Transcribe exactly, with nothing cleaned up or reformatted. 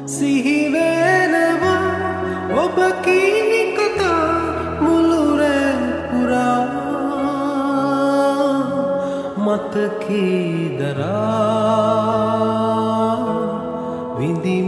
සිහි වෙනවා ඔබ කී කතා මුළුරේ පුරා මතකේ දරා විඳි